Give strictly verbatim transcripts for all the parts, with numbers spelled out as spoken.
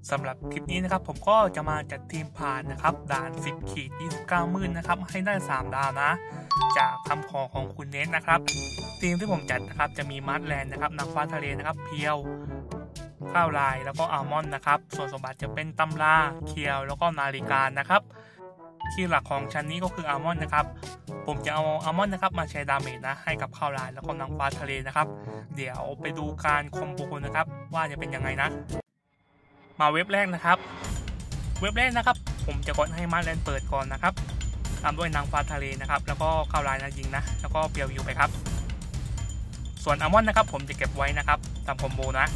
สำหรับคลิปนี้นะครับผมก็จะมาจัดทีมผ่านนะครับด่านสิบขีดยี่สิบเก้ามื่นนะครับให้ได้สามดาวนะจากคำขอของคุณเนทนะครับทีมที่ผมจัดนะครับจะมีมาร์ทแลนด์นะครับนางฟ้าทะเลนะครับเพียวข้าวลายแล้วก็อัลมอนด์นะครับส่วนสมบัติจะเป็นตำราเคียวแล้วก็นาฬิกานะครับที่หลักของชั้นนี้ก็คืออัลมอนด์นะครับผมจะเอาอัลมอนด์นะครับมาใช้ดาเมจนะให้กับข้าวลายแล้วก็นางฟ้าทะเลนะครับเดี๋ยวไปดูการคอมโบนะครับว่าจะเป็นยังไงนะมาเว็บแรกนะครับเว็บแรกนะครับผมจะกดให้มาร์ทแลนด์เปิดก่อนนะครับตามด้วยนางฟ้าทะเลนะครับแล้วก็ข้าวลายนะยิงนะแล้วก็เปียวอยู่ไปครับส่วนอัลมอนด์นะครับผมจะเก็บไว้นะครับตามคอมโบนะ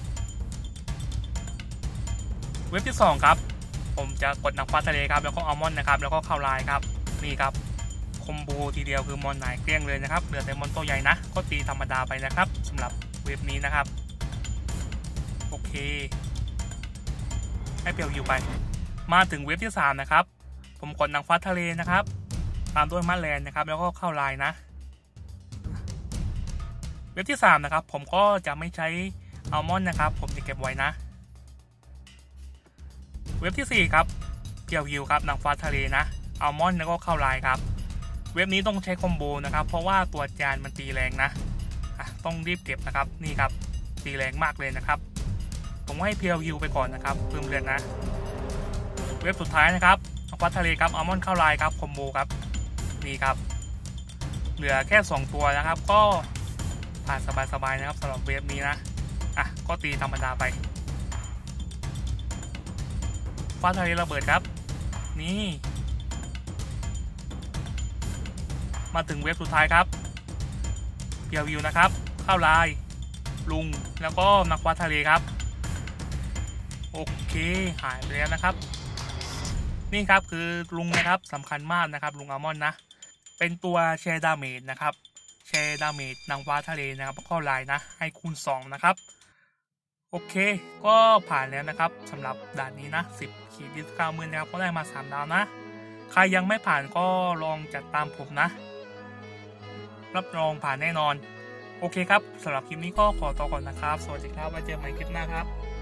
เว็บที่สองครับผมจะกดนางฟ้าทะเลครับแล้วก็อัลมอนด์นะครับแล้วก็ข้าวลายครับนี่ครับคอมโบทีเดียวคือมอนไหนเกลี้ยงเลยนะครับเหลือแต่มอนตัวใหญ่นะก็ตีธรรมดาไปนะครับสำหรับเว็บนี้นะครับโอเคให้เปียวอยู่ไปมาถึงเว็บที่สามนะครับผมกดนางฟ้าทะเลนะครับตามด้วยมาร์ทแลนด์นะครับแล้วก็ข้าวลายนะเว็บที่สามนะครับผมก็จะไม่ใช้อัลมอนด์นะครับผมจะเก็บไว้นะเว็บที่สี่ครับเปียวฮิวครับนางฟ้าทะเลนะอัลมอนด์แล้วก็ข้าวลายครับเว็บนี้ต้องใช้คอมโบนะครับเพราะว่าตัวจานมันตีแรงนะอ่ะต้องรีบเก็บนะครับนี่ครับตีแรงมากเลยนะครับผมให้เพียวฮิวไปก่อนนะครับเพิ่มเลือดนะเว็บสุดท้ายนะครับนางฟ้าทะเลครับอัลมอนด์ข้าวลายครับคอมโบครับนี่ครับเหลือแค่สองตัวนะครับก็ผ่านสบายๆนะครับสำหรับเว็บนี้นะอ่ะก็ตีธรรมดาไปฟ้าทะเลระเบิดครับนี่มาถึงเว็บสุดท้ายครับเปียววิวนะครับข้าวลายลุงแล้วก็นางฟ้าทะเลครับโอเคหายไปแล้วนะครับนี่ครับคือลุงนะครับสำคัญมากนะครับลุงอัลมอนด์นะเป็นตัวแชร์ดาเมจนะครับแชร์ดาเมจนางฟ้าทะเลนะครับข้าวลายนะให้คูณสองนะครับโอเคก็ผ่านแล้วนะครับสำหรับด่านนี้นะสิบขีดยี่สิบเก้ามื่นนะครับก็ได้มาสามดาวนะใครยังไม่ผ่านก็ลองจัดตามผมนะรับรองผ่านแน่นอนโอเคครับสำหรับคลิปนี้ก็ขอตัวก่อนนะครับสวัสดีครับไว้เจอกันใหม่คลิปหน้าครับ